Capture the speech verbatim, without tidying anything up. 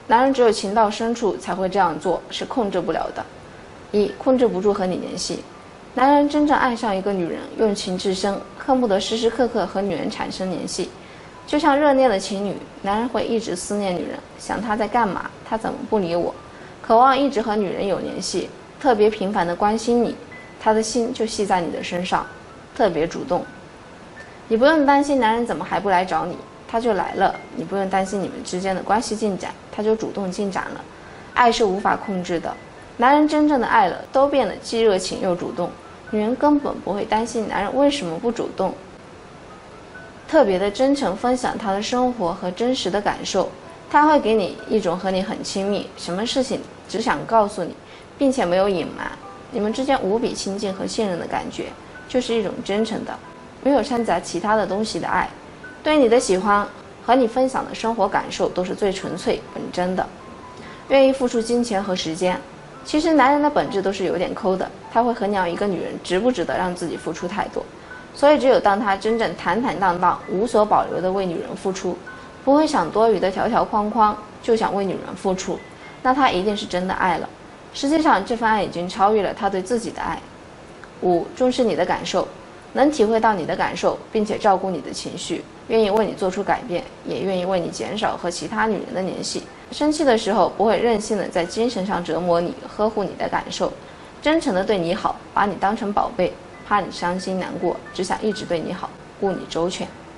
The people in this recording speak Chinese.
男人只有情到深处才会这样做，是控制不了的。一、控制不住和你联系。男人真正爱上一个女人，用情至深，恨不得时时刻刻和女人产生联系。就像热恋的情侣，男人会一直思念女人，想她在干嘛，她怎么不理我，渴望一直和女人有联系，特别频繁地关心你，他的心就系在你的身上，特别主动。你不用担心男人怎么还不来找你，他就来了；你不用担心你们之间的关系进展，他就主动进展了。爱是无法控制的，男人真正的爱了，都变得既热情又主动。女人根本不会担心男人为什么不主动，特别的真诚分享他的生活和真实的感受，他会给你一种和你很亲密，什么事情只想告诉你，并且没有隐瞒，你们之间无比亲近和信任的感觉，就是一种真诚的，没有掺杂其他的东西的爱。对你的喜欢和你分享的生活感受都是最纯粹本真的，愿意付出金钱和时间。其实男人的本质都是有点抠的，他会衡量一个女人值不值得让自己付出太多，所以只有当他真正坦坦荡荡无所保留地为女人付出，不会想多余的条条框框，就想为女人付出，那他一定是真的爱了。实际上这份爱已经超越了他对自己的爱。五、重视你的感受，能体会到你的感受，并且照顾你的情绪，愿意为你做出改变，也愿意为你减少和其他女人的联系。生气的时候不会任性的在精神上折磨你，呵护你的感受，真诚的对你好，把你当成宝贝，怕你伤心难过，只想一直对你好，顾你周全。